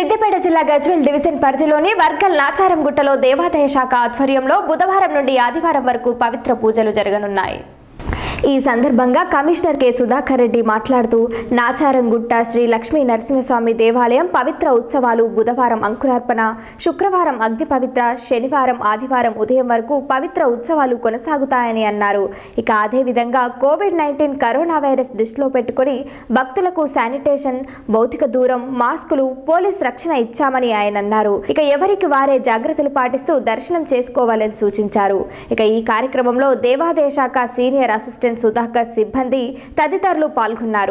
సిద్దిపేట జిల్లా గజ్వేల్ డివిజన్ పరిధిలోని వర్గల్ నాచారంగుట్టలో దేవాదాయ శాఖ ఆధ్వర్యంలో బుధవారం నుండి ఆదివారం వరకు పవిత్ర పూజలు జరగనున్నాయి. ఈ సందర్భంగా కమిషనర్ కె సుధాకర్ రెడ్డి మాట్లాడుతూ నాచారంగుట్ట శ్రీ లక్ష్మీ నరసింహస్వామి దేవాలయం పవిత్ర ఉత్సవాలు బుధవారం అంకురార్పణ, శుక్రవారం అగ్ని పవిత్ర, శనివారం ఆదివారం ఉదయం వరకు పవిత్ర ఉత్సవాలు కొనసాగుతాయని అన్నారు. ఇక అదేవిధంగా కోవిడ్-19 కరోనా వైరస్ దృష్టిలో పెట్టుకుని భక్తులకు శానిటేషన్, భౌతిక దూరం, మాస్కులు, పోలీస్ రక్షణ ఇచ్చామని ఆయన అన్నారు. ఇక ఎవరికి వారే జాగ్రత్తలు పాటిస్తూ దర్శనం చేసుకోవాలని సూచించారు. ఇక ఈ కార్యక్రమంలో దేవాదాయ శాఖ సీనియర్ అసిస్టెంట్ సుధాకర్, సిబ్బంది తదితరులు పాల్గొన్నారు.